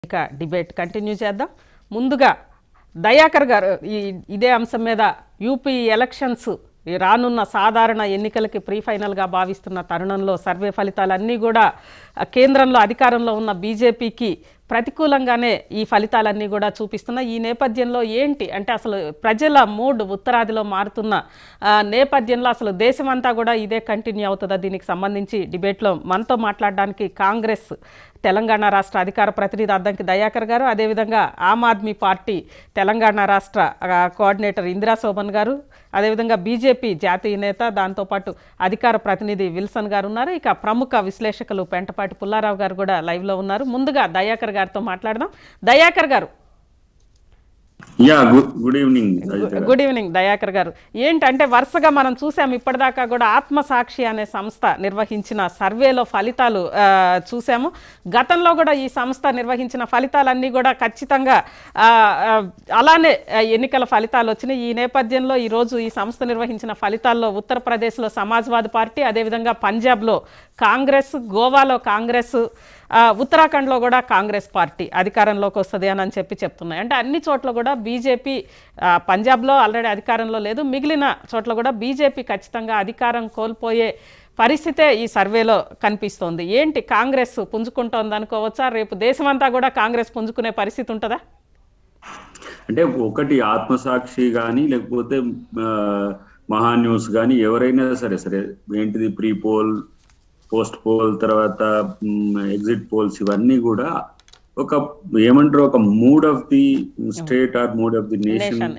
ఇక debate continue చేద్దాం. ముందుగా దయాకర్ గారు ఇదే అంశం మీద యూపీ ఎలక్షన్స్ రానున్న సాధారణ ఎన్నికలకి ప్రీ ఫైనల్గా భావిస్తున్న తరుణంలో సర్వే ఫలితాలన్నీ కూడా కేంద్రంలో అధికారంలో ఉన్న బీజేపీకి ప్రతికూలంగానే ఈ ఫలితాలన్నీ కూడా చూపిస్తున్నాయి. ఈ నేపథ్యంలో ఏంటి అంటే అసలు ప్రజల మూడ్ ఉత్తరాదిలో మారుతున్న నేపథ్యంలో అసలు దేశమంతా కూడా ఇదే కంటిన్యూ అవుతుందా? దీనికి సంబంధించి డిబేట్లో మనతో మాట్లాడడానికి కాంగ్రెస్ తెలంగాణ రాష్ట్ర అధికార ప్రతినిధి అద్దంకి దయాకర్ గారు, అదేవిధంగా ఆమ్ ఆద్మీ పార్టీ తెలంగాణ రాష్ట్ర కోఆర్డినేటర్ ఇందిరా శోభన్ గారు, అదేవిధంగా బీజేపీ జాతీయ నేత దాంతోపాటు అధికార ప్రతినిధి విల్సన్ గారు ఉన్నారు. ఇక ప్రముఖ విశ్లేషకులు పెంటపాటి పుల్లారావు గారు కూడా లైవ్లో ఉన్నారు. ముందుగా దయాకర్ గారితో మాట్లాడదాం. Dayakar garu, good evening. Good evening Dayakar garu. ఏంటంటే వరుసగా మనం చూసాం ఇప్పటిదాకా కూడా ఆత్మసాక్షి అనే సంస్థ నిర్వహించిన సర్వేలో ఫలితాలు చూసాము. గతంలో కూడా ఈ సంస్థ నిర్వహించిన ఫలితాలన్నీ కూడా ఖచ్చితంగా అలానే ఎన్నికల ఫలితాలు వచ్చినాయి. ఈ నేపథ్యంలో ఈరోజు ఈ సంస్థ నిర్వహించిన ఫలితాల్లో ఉత్తరప్రదేశ్లో సమాజ్వాదీ పార్టీ, అదేవిధంగా పంజాబ్లో కాంగ్రెస్, గోవాలో కాంగ్రెస్, ఉత్తరాఖండ్లో కూడా కాంగ్రెస్ పార్టీ అధికారంలోకి వస్తుంది అని చెప్తున్నాయి. అంటే అన్ని చోట్ల కూడా బీజేపీ, పంజాబ్లో ఆల్రెడీ అధికారంలో లేదు, మిగిలిన చోట్ల కూడా బీజేపీ ఖచ్చితంగా అధికారం కోల్పోయే పరిస్థితే ఈ సర్వేలో కనిపిస్తోంది. ఏంటి కాంగ్రెస్ పుంజుకుంటోంది అనుకోవచ్చా? రేపు దేశమంతా కూడా కాంగ్రెస్ పుంజుకునే పరిస్థితి ఉంటుందా? అంటే ఒకటి ఆత్మసాక్షి కానీ లేకపోతే మహా న్యూస్ కానీ ఎవరైనా సరే ఏంటిది ప్రీ పోల్, పోస్ట్ పోల్, తర్వాత ఎగ్జిట్ పోల్స్, ఇవన్నీ కూడా ఒక ఏమంటారు ఒక mood of the state or mood of the nation.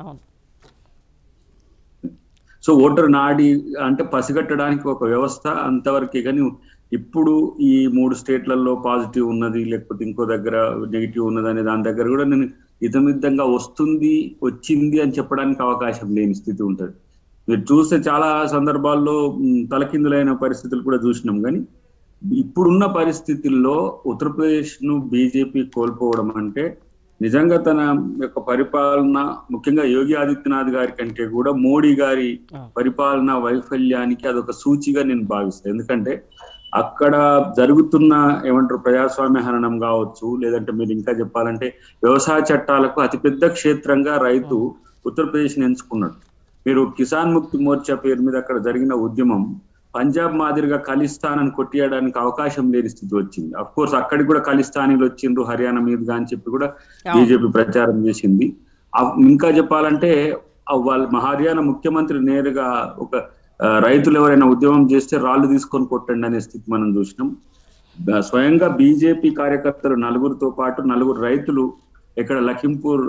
So voter నాడి అంటే పసిగట్టడానికి ఒక వ్యవస్థ అంతవరకే. కానీ ఇప్పుడు ఈ 3 స్టేట్లలో పాజిటివ్ ఉన్నది లేకపోతే ఇంకో దగ్గర నెగిటివ్ ఉన్నది అనే దాని దగ్గర కూడా నేను ఇతమిద్దంగా వచ్చింది అని చెప్పడానికి అవకాశం లేని స్థితి ఉంటుంది. మీరు చూస్తే చాలా సందర్భాల్లో తలకిందులైన పరిస్థితులు కూడా చూసినాం. కానీ ఇప్పుడున్న పరిస్థితుల్లో ఉత్తరప్రదేశ్ ను బీజేపీ కోల్పోవడం అంటే నిజంగా తన యొక్క పరిపాలన, ముఖ్యంగా యోగి ఆదిత్యనాథ్ గారి కంటే కూడా మోడీ గారి పరిపాలన వైఫల్యానికి అదొక సూచిగా నేను భావిస్తాను. ఎందుకంటే అక్కడ జరుగుతున్న ఏమంటారు ప్రజాస్వామ్య హననం కావచ్చు, లేదంటే మీరు ఇంకా చెప్పాలంటే వ్యవసాయ చట్టాలకు అతిపెద్ద క్షేత్రంగా రైతు ఉత్తరప్రదేశ్ని ఎంచుకున్నాడు. మీరు కిసాన్ ముక్తి మోర్చా పేరు మీద అక్కడ జరిగిన ఉద్యమం పంజాబ్ మాదిరిగా ఖలిస్తాన్ కొట్టియడానికి అవకాశం లేని స్థితి వచ్చింది. అఫ్ కోర్స్ అక్కడికి కూడా ఖలిస్తానీలు వచ్చిండ్రు హర్యానా మీదుగా అని చెప్పి కూడా బీజేపీ ప్రచారం చేసింది. ఇంకా చెప్పాలంటే వాళ్ళ హర్యానా ముఖ్యమంత్రి నేరుగా ఒక రైతులు ఎవరైనా ఉద్యమం చేస్తే రాళ్ళు తీసుకొని కొట్టండి అనే స్థితి మనం చూసినాం. స్వయంగా బీజేపీ కార్యకర్తలు 4గురితో పాటు 4 రైతులు ఇక్కడ లఖింపూర్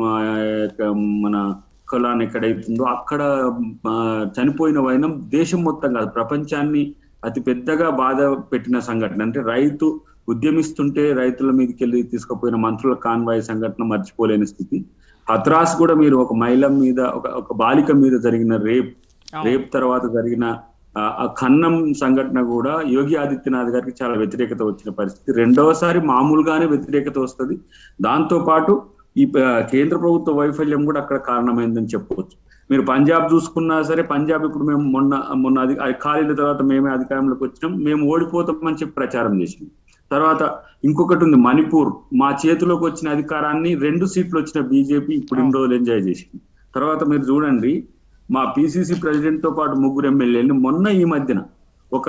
మన కులాన్ని ఎక్కడైతుందో అక్కడ చనిపోయిన వైనం దేశం మొత్తం కాదు ప్రపంచాన్ని అతి పెద్దగా బాధ పెట్టిన సంఘటన. అంటే రైతు ఉద్యమిస్తుంటే రైతుల మీదకి వెళ్ళి తీసుకుపోయిన మంత్రుల కాన్వాయ్ సంఘటన మర్చిపోలేని స్థితి. హత్రాస్ కూడా మీరు ఒక మహిళ మీద ఒక బాలిక మీద జరిగిన రేప్ తర్వాత జరిగిన ఆ ఖన్నం సంఘటన కూడా యోగి ఆదిత్యనాథ్ గారికి చాలా వ్యతిరేకత వచ్చిన పరిస్థితి. రెండవసారి మామూలుగానే వ్యతిరేకత వస్తుంది. దాంతో పాటు ఈ కేంద్ర ప్రభుత్వ వైఫల్యం కూడా అక్కడ కారణమైందని చెప్పవచ్చు. మీరు పంజాబ్ చూసుకున్నా సరే, పంజాబ్ ఇప్పుడు మేము మొన్న ఖాళీల తర్వాత మేమే అధికారంలోకి వచ్చినాం, మేము ఓడిపోతామని చెప్పి ప్రచారం చేసింది. తర్వాత ఇంకొకటి ఉంది మణిపూర్, మా చేతిలోకి వచ్చిన అధికారాన్ని 2 సీట్లు వచ్చిన బీజేపీ ఇప్పుడు ఇన్ని రోజులు ఎంజాయ్ చేసింది. తర్వాత మీరు చూడండి మా పిసిసి ప్రెసిడెంట్ తో పాటు 3 ఎమ్మెల్యేలు మొన్న ఈ మధ్యన ఒక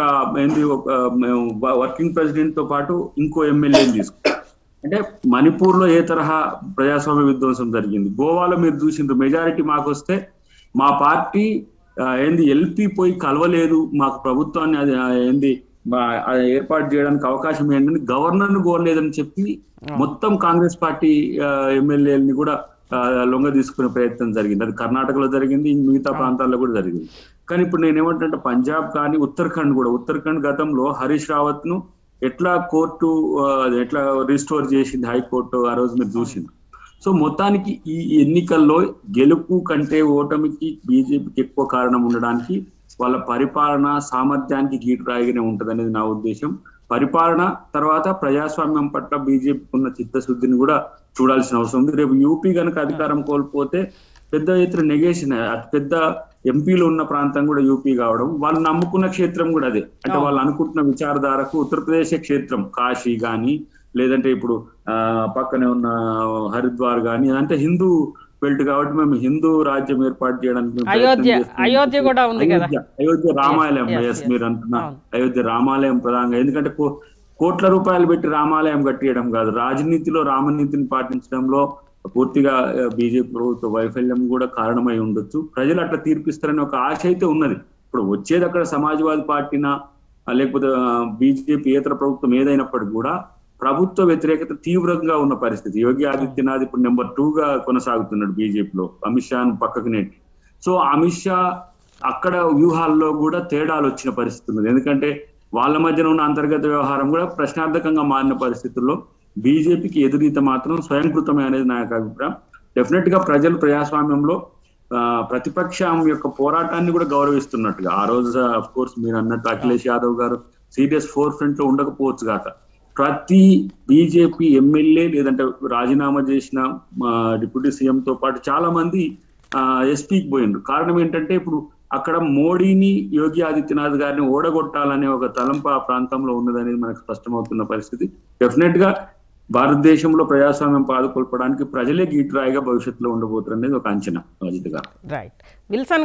వర్కింగ్ ప్రెసిడెంట్ తో పాటు ఇంకో ఎమ్మెల్యేని తీసుకున్నారు. అంటే మణిపూర్ లో ఏ తరహా ప్రజాస్వామ్య విధ్వంసం జరిగింది. గోవాలో మీరు చూసిండ్రు మెజారిటీ మాకు వస్తే మా పార్టీ ఎల్పీ పోయి కలవలేదు, మాకు ప్రభుత్వాన్ని అది ఏర్పాటు చేయడానికి అవకాశం ఏంటని గవర్నర్ ను కోరలేదని చెప్పి మొత్తం కాంగ్రెస్ పార్టీ ఎమ్మెల్యేలని కూడా లొంగ తీసుకునే ప్రయత్నం జరిగింది. అది కర్ణాటకలో జరిగింది, మిగతా ప్రాంతాల్లో కూడా జరిగింది. కానీ ఇప్పుడు నేనేమంటే పంజాబ్ కానీ ఉత్తరాఖండ్ గతంలో హరీష్ రావత్ ను ఎట్లా కోర్టు ఎట్లా రిస్టోర్ చేసింది హైకోర్టు ఆ రోజు మీరు చూసింది. సో మొత్తానికి ఈ ఎన్నికల్లో గెలుపు కంటే ఓటమికి బీజేపీకి ఎక్కువ కారణం ఉండడానికి వాళ్ళ పరిపాలన సామర్థ్యానికి గీటు రాయిగానే ఉంటది అనేది నా ఉద్దేశం. పరిపాలన తర్వాత ప్రజాస్వామ్యం పట్ల బీజేపీకి ఉన్న చిత్తశుద్ధిని కూడా చూడాల్సిన అవసరం ఉంది. రేపు యూపీ కనుక అధికారం కోల్పోతే పెద్ద ఎత్తున నెగేషన్, అతి పెద్ద ఎంపీలు ఉన్న ప్రాంతం కూడా యూపీ కావడం, వాళ్ళు నమ్ముకున్న క్షేత్రం కూడా అదే. అంటే వాళ్ళు అనుకుంటున్న విచారధారకు ఉత్తరప్రదేశ్ క్షేత్రం కాశీ కానీ లేదంటే ఇప్పుడు పక్కనే ఉన్న హరిద్వార్ కానీ అంటే హిందూ బెల్ట్ కాబట్టి మేము హిందూ రాజ్యం ఏర్పాటు చేయడానికి మేము ప్రయత్నం చేస్తున్నాం. అయోధ్య కూడా ఉంది కదా, అయోధ్య రామాలయం. ఎస్, మీరు అంటున్నా అయోధ్య రామాలయం ప్రధానంగా, ఎందుకంటే కోట్ల రూపాయలు పెట్టి రామాలయం కట్టియడం కాదు, రాజనీతిలో రామనీతిని పాటించడంలో పూర్తిగా బీజేపీ ప్రభుత్వ వైఫల్యం కూడా కారణమై ఉండొచ్చు. ప్రజలు అట్లా తీర్పిస్తారని ఒక ఆశ అయితే ఉన్నది. ఇప్పుడు వచ్చేది అక్కడ సమాజ్వాదీ పార్టీనా లేకపోతే బీజేపీ ఇతర ప్రభుత్వం ఏదైనప్పటికీ కూడా ప్రభుత్వ వ్యతిరేకత తీవ్రంగా ఉన్న పరిస్థితి. యోగి ఆదిత్యనాథ్ ఇప్పుడు నెంబర్ 2గా కొనసాగుతున్నాడు బీజేపీలో, అమిత్ షాను పక్కకు నెట్టి. సో అమిత్ షా అక్కడ వ్యూహాల్లో కూడా తేడాలు వచ్చిన పరిస్థితి ఉన్నది. ఎందుకంటే వాళ్ళ మధ్యన ఉన్న అంతర్గత వ్యవహారం కూడా ప్రశ్నార్థకంగా మారిన పరిస్థితుల్లో బీజేపీకి ఎదురీత మాత్రం స్వయంకృతమే అనేది నా యొక్క అభిప్రాయం. డెఫినెట్ గా ప్రజలు ప్రజాస్వామ్యంలో ప్రతిపక్షం యొక్క పోరాటాన్ని కూడా గౌరవిస్తున్నట్టుగా, ఆ రోజు అఫ్ కోర్స్ మీరు అన్నట్టు అఖిలేష్ యాదవ్ గారు సీరియస్ ఫోర్ ఫ్రంట్ లో ఉండకపోవచ్చు కాక ప్రతి బీజేపీ ఎమ్మెల్యే లేదంటే రాజీనామా చేసిన డిప్యూటీ సీఎం తో పాటు చాలా మంది ఎస్పీకి పోయిండ్రు. కారణం ఏంటంటే ఇప్పుడు అక్కడ మోడీని యోగి ఆదిత్యనాథ్ గారిని ఓడగొట్టాలనే ఒక తలంపు ఆ ప్రాంతంలో ఉన్నదనేది మనకు స్పష్టమవుతున్న పరిస్థితి. డెఫినెట్ గా భారతదేశంలో ప్రజాస్వామ్యం పాదుకొల్పడానికి ప్రజలే గీటురాయిగా భవిష్యత్తులో ఉండబోతున్నారు అనేది ఒక అంచనా. అజిత్ గారు. రైట్. విల్సన్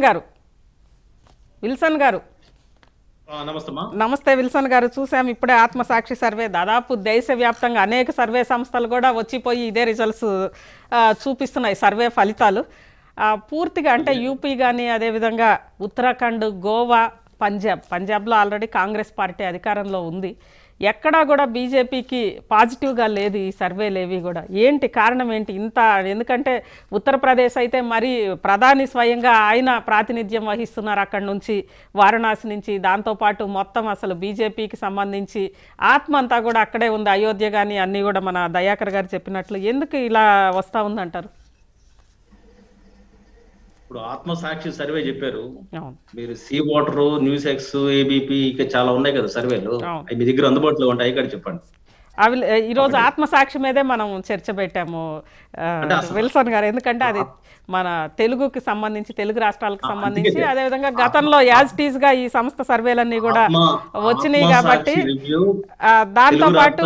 గారు నమస్తే. విల్సన్ గారు, చూసాం ఇప్పుడే ఆత్మసాక్షి సర్వే, దాదాపు దేశవ్యాప్తంగా అనేక సర్వే సంస్థలు కూడా వచ్చిపోయి ఇదే రిజల్ట్స్ చూపిస్తున్నాయి, సర్వే ఫలితాలు. పూర్తిగా అంటే యూపీ కానీ అదేవిధంగా ఉత్తరాఖండ్, గోవా, పంజాబ్లో ఆల్రెడీ కాంగ్రెస్ పార్టీ అధికారంలో ఉంది. ఎక్కడా కూడా బీజేపీకి పాజిటివ్గా లేదు ఈ సర్వేలు ఏవి కూడా. ఏంటి కారణం ఏంటి ఇంత? ఎందుకంటే ఉత్తరప్రదేశ్ అయితే మరి ప్రధాని స్వయంగా ఆయన ప్రాతినిధ్యం వహిస్తున్నారు అక్కడి నుంచి, వారణాసి నుంచి. దాంతోపాటు మొత్తం అసలు బీజేపీకి సంబంధించి ఆత్మ అంతా కూడా అక్కడే ఉంది, అయోధ్య కానీ అన్నీ కూడా మన దయాకర్ గారు చెప్పినట్లు. ఎందుకు ఇలా వస్తూ ఉందంటారు? ఇప్పుడు ఆత్మసాక్షి సర్వే చెప్పారు మీరు, C voter, news X, ABP ఇంకా చాలా ఉన్నాయి కదా సర్వేలు, అవి మీ దగ్గర అందుబాటులో ఉంటాయి ఇక్కడ చెప్పండి. అవి ఈరోజు ఆత్మసాక్షి మీదే మనం చర్చ పెట్టాము విల్సన్ గారు, ఎందుకంటే అది మన తెలుగుకి సంబంధించి, తెలుగు రాష్ట్రాలకు సంబంధించి, అదేవిధంగా గతంలో యాజ్ టీజ్ గా ఈ సంస్థ సర్వేలన్నీ కూడా వచ్చినాయి కాబట్టి దాంతో పాటు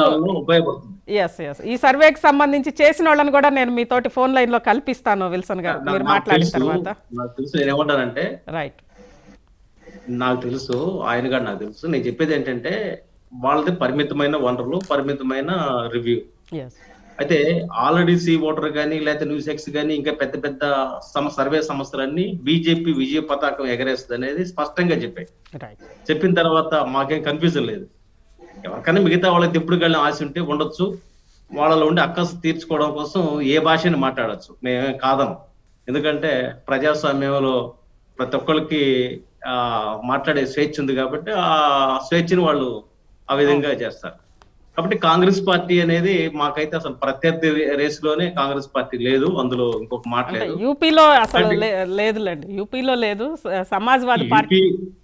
ఈ సర్వేకి సంబంధించి చేసిన వాళ్ళని కూడా నేను మీతోటి ఫోన్ లైన్ లో కల్పిస్తాను విల్సన్ గారు, మీరు మాట్లాడిన తర్వాత. నాకు తెలుసు నేనేమంటానంటే, రైట్, నాకు తెలుసు ఆయన గారు, నాకు తెలుసు. నేను చెప్పేది ఏంటంటే వాళ్ళది పరిమితమైన వనరులు, పరిమితమైన రివ్యూ. అయితే ఆల్రెడీ సీ వాటర్ కానీ లేకపోతే న్యూస్ ఎక్స్ కానీ ఇంకా పెద్ద పెద్ద సర్వే సంస్థలన్నీ బీజేపీ విజయ పతాకం ఎగరేస్తుంది అనేది స్పష్టంగా చెప్పాయి. చెప్పిన తర్వాత మాకేం కన్ఫ్యూజన్ లేదు. ఎవరికైనా మిగతా వాళ్ళకి ఎప్పుడు కానీ ఆశ ఉంటే ఉండొచ్చు, వాళ్ళలో ఉండి అక్కసు తీర్చుకోవడం కోసం ఏ భాషని మాట్లాడచ్చు, మేమేం కాదను. ఎందుకంటే ప్రజాస్వామ్యంలో ప్రతి ఒక్కరికి మాట్లాడే స్వేచ్ఛ ఉంది కాబట్టి ఆ స్వేచ్ఛని వాళ్ళు ఆ విధంగా చేస్తారు. కాబట్టి కాంగ్రెస్ పార్టీ అనేది మాకైతే అసలు ప్రత్యర్థి రేసులోనే కాంగ్రెస్ పార్టీ లేదు, అందులో ఇంకొక మాట లేదు. యూపీలో అసలు లేదులేండి, యూపీలో లేదు, సమాజ్వాదీ పార్టీ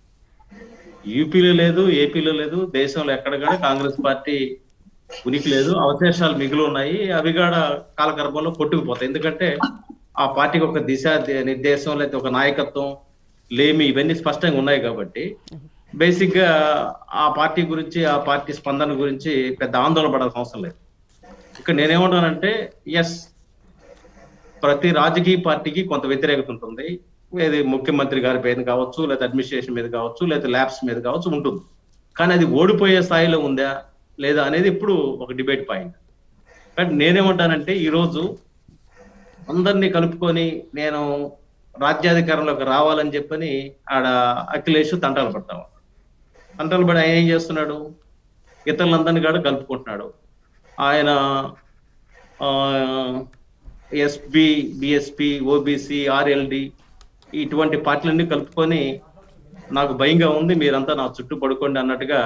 యూపీలో లేదు, ఏపీలో లేదు, దేశంలో ఎక్కడ కూడా కాంగ్రెస్ పార్టీ ఉనికి లేదు. అవశేషాలు మిగిలి ఉన్నాయి, అవి కూడా కాలగర్భంలో కొట్టుకుపోతాయి. ఎందుకంటే ఆ పార్టీకి ఒక దిశ నిర్దేశం లేకపోతే ఒక నాయకత్వం లేమి ఇవన్నీ స్పష్టంగా ఉన్నాయి కాబట్టి బేసిక్ గా ఆ పార్టీ గురించి, ఆ పార్టీ స్పందన గురించి పెద్ద ఆందోళన పడాల్సిన అవసరం లేదు. ఇక్కడ నేనేమంటానంటే, ఎస్, ప్రతి రాజకీయ పార్టీకి కొంత వ్యతిరేకత ఉంటుంది. ఏది ముఖ్యమంత్రి గారి మీద కావచ్చు, లేదా అడ్మినిస్ట్రేషన్ మీద కావచ్చు, లేదా ల్యాబ్స్ మీద కావచ్చు ఉంటుంది. కానీ అది ఓడిపోయే స్థాయిలో ఉందా లేదా అనేది ఇప్పుడు ఒక డిబేట్ పాయింట్. కానీ నేనేమంటానంటే, ఈరోజు అందరినీ కలుపుకొని నేను రాజ్యాధికారంలోకి రావాలని చెప్పని ఆడ అఖిలేష్ తంటాలు పడతాము. తంటాలు పడి ఆయన ఏం చేస్తున్నాడు, ఇతరులందరినీ కూడా కలుపుకుంటున్నాడు. ఆయన ఎస్పీ, బిఎస్పీ, ఓబీసీ, ఆర్ఎల్డి ఇటువంటి పార్టీలన్నీ కలుపుకొని నాకు భయంగా ఉంది, మీరంతా నా చుట్టూ పడుకోండి అన్నట్టుగా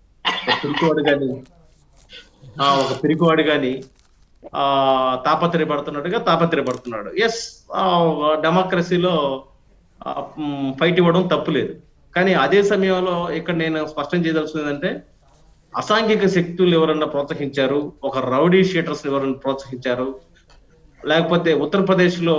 ఒక పిరికివాడు గాని తాపత్రయపడుతున్నాడు. ఎస్, డెమోక్రసీలో ఫైట్ ఇవ్వడం తప్పులేదు. కానీ అదే సమయంలో ఇక్కడ నేను స్పష్టం చేయదలుచుకుందంటే, అసాంఘిక శక్తులు ఎవరన్నా ప్రోత్సహించారు, ఒక రౌడీ షీటర్స్ ఎవరన్నా ప్రోత్సహించారు, లేకపోతే ఉత్తరప్రదేశ్ లో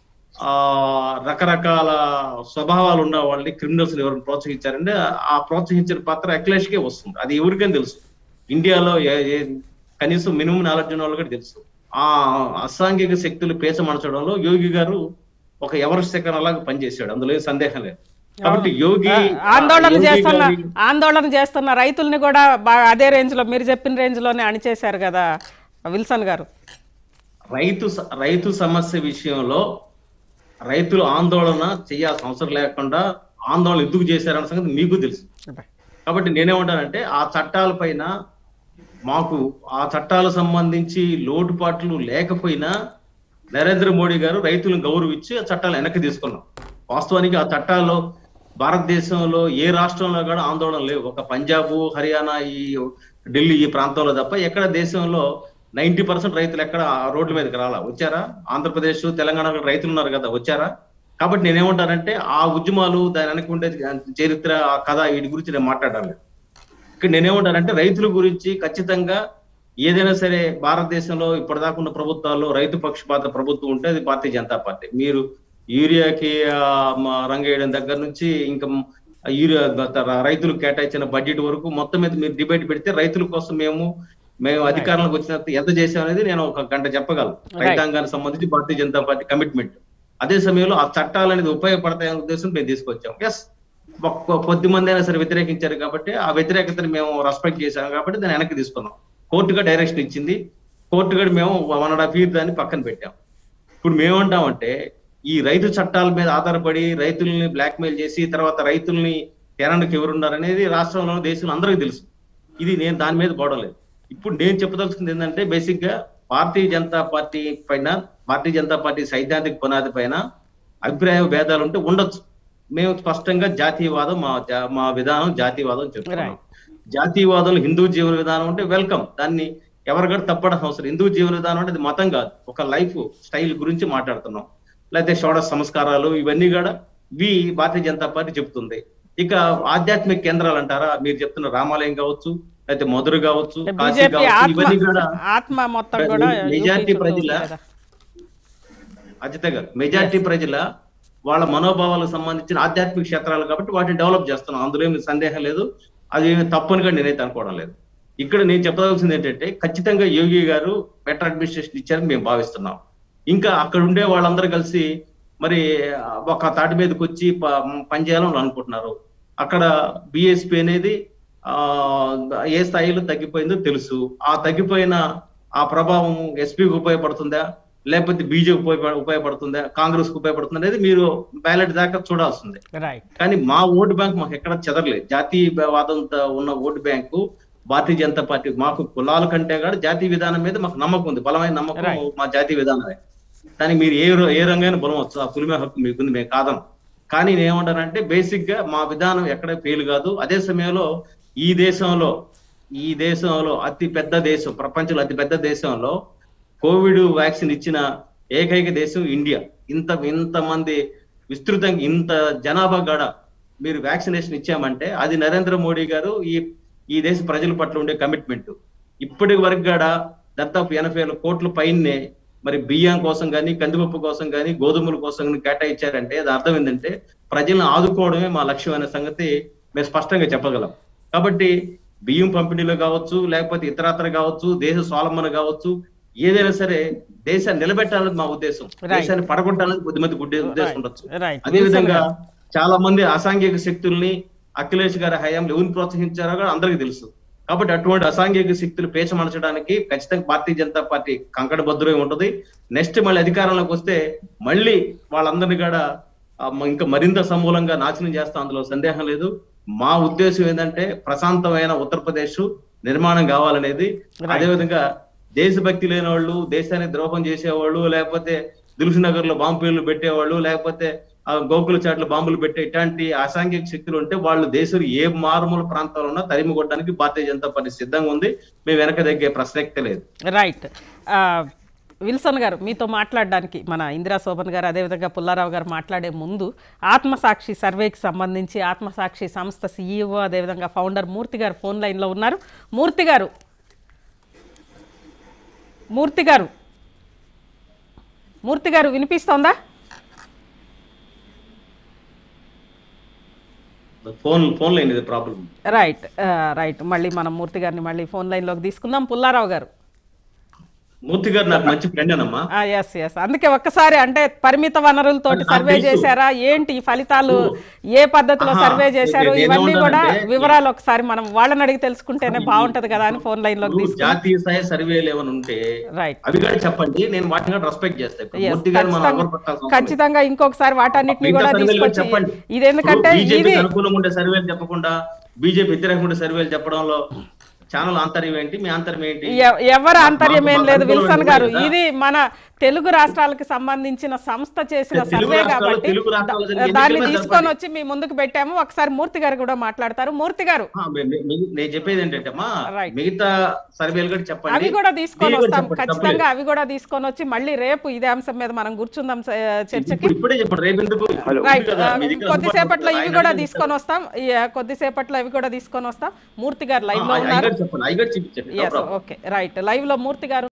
రకరకాల స్వభావాలు ఉన్న వాళ్ళని, క్రిమినల్స్ ఎవరిని ప్రోత్సహించారంటే ఆ ప్రోత్సహించిన పాత్ర అఖిలేష్కే వస్తుంది. అది ఎవరికైనా తెలుసు. ఇండియాలో కనీసం మినిమం నాలెడ్జ్ ఉన్న వాళ్ళు కూడా తెలుసు. ఆ అసాంఘిక శక్తులు పేచమనచడంలో యోగి గారు ఒక ఎవరెస్ట్ శిఖరం అలాగా పనిచేశాడు, అందులో ఏం సందేహం లేదు. కాబట్టి ఆందోళన చేస్తున్న రైతుల్ని కూడా అదే రేంజ్ లో మీరు చెప్పిన రేంజ్ లోనే అణిచేశారు కదా విల్సన్ గారు. రైతు సమస్య విషయంలో రైతులు ఆందోళన చేయాల్సిన అవసరం లేకుండా ఆందోళన ఎందుకు చేశారన్న సంగతి మీకు తెలుసు. కాబట్టి నేనేమంటానంటే ఆ చట్టాలపైన మాకు ఆ చట్టాలకు సంబంధించి లోటుపాట్లు లేకపోయినా నరేంద్ర మోడీ గారు రైతులను గౌరవించి ఆ చట్టాలు వెనక్కి తీసుకున్నాం. వాస్తవానికి ఆ చట్టాల్లో భారతదేశంలో ఏ రాష్ట్రంలో కూడా ఆందోళన లేవు. ఒక పంజాబ్, హర్యానా, ఈ ఢిల్లీ ఈ ప్రాంతంలో తప్ప ఎక్కడ దేశంలో 90% రైతులు ఎక్కడ రోడ్ల మీదకి రాలా. వచ్చారా? ఆంధ్రప్రదేశ్, తెలంగాణలో రైతులు ఉన్నారు కదా, వచ్చారా? కాబట్టి నేనేమంటానంటే ఆ ఉద్యమాలు, దాని వెనక ఉండే చరిత్ర, ఆ కథ, వీటి గురించి నేను మాట్లాడాలి. ఇక్కడ నేనేమంటానంటే రైతుల గురించి ఖచ్చితంగా ఏదైనా సరే భారతదేశంలో ఇప్పటిదాకా ఉన్న ప్రభుత్వాల్లో రైతు పక్షపాత ప్రభుత్వం ఉంటే అది భారతీయ జనతా పార్టీ. మీరు యూరియాకి రంగేయడం దగ్గర నుంచి ఇంకా యూరియా రైతులకు కేటాయించిన బడ్జెట్ వరకు మొత్తం మీద మీరు డిబేట్ పెడితే రైతుల కోసం మేము అధికారంలోకి వచ్చిన ఎంత చేసామనేది నేను ఒక గంట చెప్పగలను. రైతాంగానికి సంబంధించి భారతీయ జనతా పార్టీ కమిట్మెంట్. అదే సమయంలో ఆ చట్టాలు అనేది ఉపయోగపడతాయనే ఉద్దేశం మేము తీసుకొచ్చాం. ఎస్, కొద్ది మంది అయినా సరే వ్యతిరేకించారు కాబట్టి ఆ వ్యతిరేకతని మేము రెస్పెక్ట్ చేశాం కాబట్టి దాన్ని వెనక్కి తీసుకున్నాం. కోర్టుగా డైరెక్షన్ ఇచ్చింది, కోర్టుగా మేము 1.5 year దాన్ని పక్కన పెట్టాం. ఇప్పుడు మేమంటామంటే ఈ రైతు చట్టాల మీద ఆధారపడి రైతుల్ని బ్లాక్మెయిల్ చేసి తర్వాత రైతుల్ని తెరానికి ఎవరున్నారనేది రాష్ట్రంలో దేశంలో అందరికీ తెలుసు. ఇది నేను దాని మీద పోవడం. ఇప్పుడు నేను చెప్పదలుచుకుంది ఏంటంటే బేసిక్ గా భారతీయ జనతా పార్టీ పైన, భారతీయ జనతా పార్టీ సైద్ధాంతిక పునాది పైన అభిప్రాయ భేదాలు ఉంటే ఉండొచ్చు. మేము స్పష్టంగా జాతీయవాదం, మా విధానం జాతీయవాదం చెప్తున్నాం. జాతీయవాదంలో హిందూ జీవన విధానం అంటే వెల్కమ్, దాన్ని ఎవరికైనా తప్పడం అవసరం. హిందూ జీవన విధానం అంటే అది మతం కాదు, ఒక లైఫ్ స్టైల్ గురించి మాట్లాడుతున్నాం. లేకపోతే షోడశ సంస్కారాలు, ఇవన్నీ కూడా భారతీయ జనతా పార్టీ చెప్తుంది. ఇక ఆధ్యాత్మిక కేంద్రాలు అంటారా, మీరు చెప్తున్న రామాలయం కావచ్చు, లేకపోతే మధుర కావచ్చు, కాశీ కావచ్చు, ఇవన్నీ కూడా మెజారిటీ ప్రజల అజిత గారు మెజారిటీ ప్రజల వాళ్ళ మనోభావాలకు సంబంధించిన ఆధ్యాత్మిక క్షేత్రాలు కాబట్టి వాటిని డెవలప్ చేస్తున్నాం. అందులో ఏమి సందేహం లేదు, అది తప్పని కూడా నేనైతే అనుకోవడం లేదు. ఇక్కడ నేను చెప్పదలసింది ఏంటంటే ఖచ్చితంగా యోగి గారు బెటర్ అడ్మినిస్ట్రేషన్ ఇచ్చారని మేము భావిస్తున్నాం. ఇంకా అక్కడ ఉండే వాళ్ళందరూ కలిసి మరి ఒక తాటి మీదకి వచ్చి పనిచేయాలని అనుకుంటున్నారు. అక్కడ బిఎస్పీ అనేది ఏ స్థాయిలో తగ్గిపోయిందో తెలుసు. ఆ తగ్గిపోయిన ఆ ప్రభావం ఎస్పీకి ఉపయోగపడుతుందా, లేకపోతే బీజేపీ ఉపయోగపడుతుందా, కాంగ్రెస్ కు ఉపయోగపడుతుందా అనేది మీరు బ్యాలెట్ దాకా చూడాల్సిందే. కానీ మా ఓటు బ్యాంక్ మాకు ఎక్కడ చెదరలేదు. జాతీయవాదంతో ఉన్న vote bank Bharatiya Janata party, మాకు కులాల కంటే కూడా జాతీయ విధానం మీద మాకు నమ్మకం ఉంది, బలమైన నమ్మకం మా జాతీయ విధానమే. దానికి మీరు ఏ రంగైనా బలవచ్చు, ఆ పులిమే హక్కు మీకుంది, మేము కాదం. కానీ నేనేమంటానంటే బేసిక్ గా మా విధానం ఎక్కడ ఫెయిల్ కాదు. అదే సమయంలో ఈ దేశంలో అతి పెద్ద దేశం, ప్రపంచంలో అతి పెద్ద దేశంలో కోవిడ్ వ్యాక్సిన్ ఇచ్చిన ఏకైక దేశం ఇండియా. ఇంతమంది విస్తృతంగా ఇంత జనాభా గడ మీరు వ్యాక్సినేషన్ ఇచ్చామంటే అది నరేంద్ర మోడీ గారు ఈ దేశ ప్రజల పట్ల ఉండే కమిట్మెంట్. ఇప్పటి వరకు కూడా దాదాపు 80,000 కోట్ల పైనే మరి బియ్యం కోసం కానీ, కందిపప్పు కోసం కానీ, గోధుమల కోసం కానీ కేటాయించారంటే అది అర్థం ఏంటంటే ప్రజలను ఆదుకోవడమే మా లక్ష్యం అనే సంగతి మేము స్పష్టంగా చెప్పగలం. కాబట్టి బియ్యం పంపిణీలో కావచ్చు, లేకపోతే ఇతరత్ర కావచ్చు, దేశ స్వావలంబన కావచ్చు, ఏదైనా సరే దేశాన్ని నిలబెట్టాలని మా ఉద్దేశం, దేశాన్ని పడగొట్టాలని కొద్దిమంది ఉద్దేశం ఉండొచ్చు. అదేవిధంగా చాలా మంది అసాంఘిక శక్తుల్ని అఖిలేష్ గారి హయాంలో ఎవరిని ప్రోత్సహించారో కూడా అందరికీ తెలుసు. కాబట్టి అటువంటి అసాంఘిక శక్తులు పేచమనచడానికి ఖచ్చితంగా భారతీయ జనతా పార్టీ కంకణబద్ధులై ఉంటుంది. నెక్స్ట్ మళ్ళీ అధికారంలోకి వస్తే మళ్ళీ వాళ్ళందరినీ కూడా ఇంకా మరింత సమూలంగా నాశనం చేస్తాం, అందులో సందేహం లేదు. మా ఉద్దేశం ఏంటంటే ప్రశాంతమైన ఉత్తరప్రదేశ్ నిర్మాణం కావాలనేది. అదేవిధంగా దేశభక్తి లేని వాళ్ళు, దేశానికి ద్రోహం చేసేవాళ్ళు, లేకపోతే దిల్సునగర్ లో బాంబులు పెట్టేవాళ్ళు, లేకపోతే గోకుల చాట్ల బాంబులు పెట్టే ఇట్లాంటి అసాంఘిక శక్తులు ఉంటే వాళ్ళు దేశంలో ఏ మారుమూల ప్రాంతాల్లో ఉన్నా తరిమి కొట్టడానికి భారతీయ జనతా పార్టీ సిద్ధంగా ఉంది. మేము వెనక దగ్గర ప్రసక్తే లేదు. రైట్. విల్సన్ గారు, మీతో మాట్లాడడానికి మన ఇందిరా శోభన్ గారు, అదేవిధంగా పుల్లారావు గారు మాట్లాడే ముందు ఆత్మసాక్షి సర్వేకి సంబంధించి ఆత్మసాక్షి సంస్థ CEO అదేవిధంగా ఫౌండర్ మూర్తి గారు ఫోన్ లైన్లో ఉన్నారు. మూర్తి గారు వినిపిస్తోందా? ఫోన్ లైన్ ఇది ప్రాబ్లం. రైట్. మళ్ళీ మనం మూర్తి గారిని మళ్ళీ ఫోన్ లైన్లోకి తీసుకుందాం. పుల్లారావు గారు, మూర్తి గారు నాకు మంచి ఫ్రెండ్ అనమ్మా. ఎస్ ఎస్ అందుకే ఒక్కసారి అంటే పరిమిత వనరులతోటి సర్వే చేశారా ఏంటి ఈ ఫలితాలు ఏ పద్ధతిలో సర్వే చేశారు ఇవన్నీ కూడా వివరాలు ఒకసారి మనం వాళ్ళని అడిగి తెలుసుకుంటేనే బాగుంటది కదా అని ఫోన్ లైన్ లోకి తీసుకుని జాతీయ స్థాయి సర్వేలు ఏమైనా ఉంటే రైట్ అవి కూడా చెప్పండి, నేను వాటిని కూడా రెస్పెక్ట్ చేస్తాను. మూర్తి గారు మనం ఎవరు పట్టాల్సిన అవసరం లేదు. ఖచ్చితంగా ఇంకొకసారి వాటన్నిటిని కూడా సర్వేలు తీసుకొచ్చి చెప్పండి. ఇది ఎందుకంటే బీజేపీ ఇది అనుకూలంగా ఉండే సర్వేలు చెప్పకుండా బీజేపీ వ్యతిరేకంగా ఉండే సర్వేలు చెప్పడంలో ఛానల్ ఆంతర్యం ఏంటి, మీ ఆంతర్యం ఏంటి? ఎవరు ఆంతర్యం ఏం లేదు విల్సన్ గారు, ఇది మన తెలుగు రాష్ట్రాలకు సంబంధించిన సంస్థ చేసిన సర్వే కాబట్టి దాన్ని తీసుకొని వచ్చి మీ ముందుకు పెట్టాము. ఒకసారి మూర్తి గారు కూడా మాట్లాడతారు. మూర్తి గారు నేను చెప్పేది ఏంటంటే మిగతా సర్వేలు కూడా చెప్పండి, అవి కూడా తీసుకొని వస్తాం ఖచ్చితంగా. అవి కూడా తీసుకొని వచ్చి మళ్ళీ రేపు ఇదే అంశం మీద మనం కూర్చుందాం చర్చకి. ఇప్పుడే చెప్పండి, రేపు ఎందుకు? కొద్దిసేపట్లో ఇవి కూడా తీసుకొని వస్తాం, కొద్దిసేపట్లో ఇవి కూడా తీసుకొని వస్తాం. మూర్తి గారు లైవ్ లో ఉన్నారు. చెప్పండి, ఓకే రైట్, లైవ్ లో మూర్తి గారు